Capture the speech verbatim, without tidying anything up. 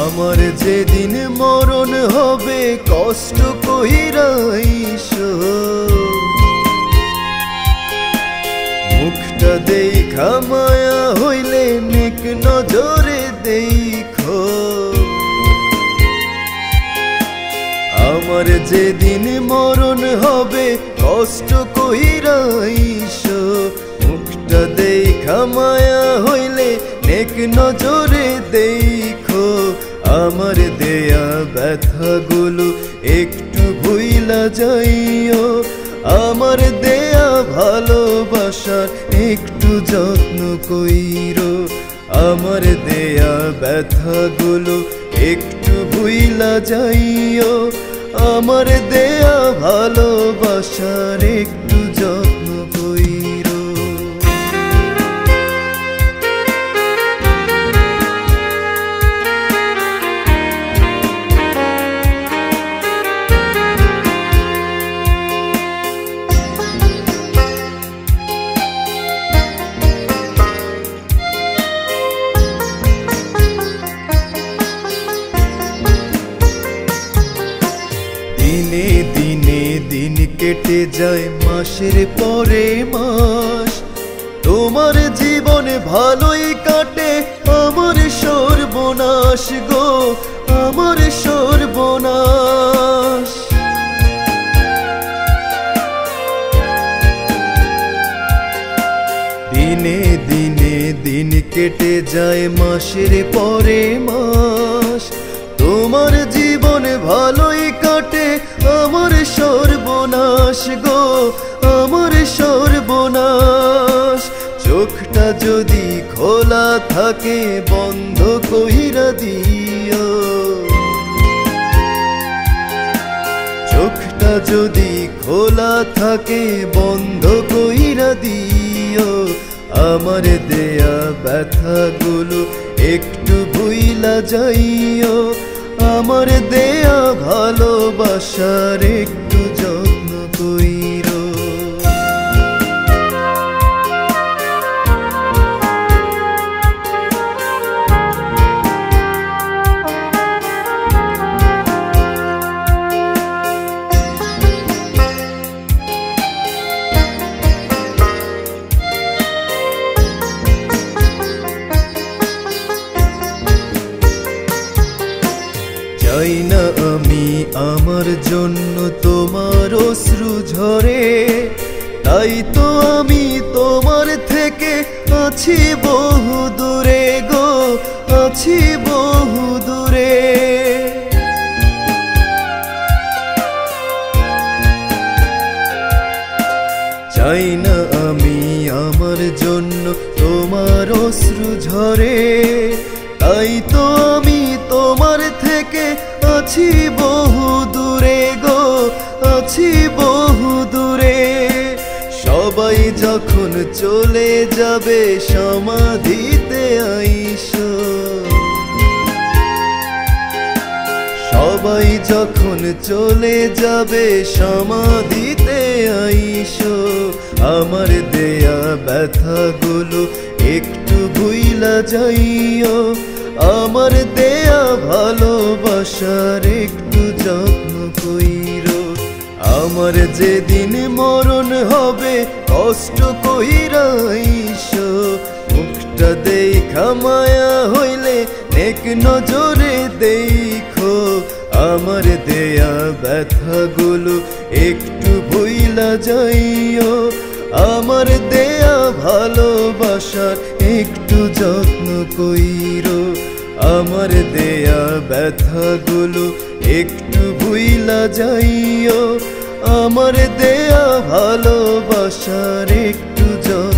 আমার যেদিন মরণ হবে কষ্ট কইরা আইসো, মুখটা দেখা মায়া হইলে নেক নজরে দেখো। আমার যেদিন মরণ হবে কষ্ট কইরা আইসো, মুখটা দেখা মায়া হইলে নেক নজরে দেখো। আমার দেয়া ব্যথাগুলো একটু ভুইলা যাইও, আমার দেয়া ভালোবাসার একটু যত্ন কইরো। আমার দেয়া ব্যথাগুলো একটু ভুইলা যাইও, আমার দেয়া ভালোবাসার একটু যত্ন কইরো। দিনে দিনে দিন কেটে যায় মাসের পরে মাস, তোমার জীবনে ভালোই কাটে আমার সর্বনাশ গো, আমার সর্বনাশ। দিনে দিনে দিন কেটে যায় মাসের পরে মাস, তোমার জীবনে ভালোই কাটে আমার সর্বনাশ গো, আমার সর্বনাশ। চোখটা যদি খোলা থাকে বন্ধ কইরা দিও, চোখটা যদি খোলা থাকে বন্ধ কইরা দিও। আমার দেয়া ব্যথাগুলো একটু ভুইলা যাইও, আমার দেয়া ভালোবাসার একটু যত্ন কইরো। চাই না আমি আমার জন্য তোমার অশ্রু ঝরে, তাই তো আমি তোমার থেকে আছি বহু দূরে গো, আছি বহু দূরে। চাই না আমি আমার জন্য তোমার অশ্রু ঝরে, তাই তো আমি তোমার থেকে আছি বহু দূরে গো, আছি বহু দূরে। সবাই যখন চলে যাবে সমাধিতে আইসো, সবাই যখন চলে যাবে সমাধিতে আইসো। আমার দেয়া ব্যথাগুলো একটু ভুইলা যাইও, আমার দেয়া ভালোবাসার একটু যত্ন কইরো। আমার যেদিন মরণ হবে কষ্ট কইরা আইসো, মুখটা দেখা মায়া হইলে নেক নজরে দেখো। আমার দেয়া ব্যথাগুলো একটু ভুইলা যাইও, আমার দেয়া ভালোবাসার একটু যত্ন কইরো। আমার দেয়া ব্যথাগুলো একটু ভুইলা যাইও, আমার দেয়া ভালোবাসার একটু যত্ন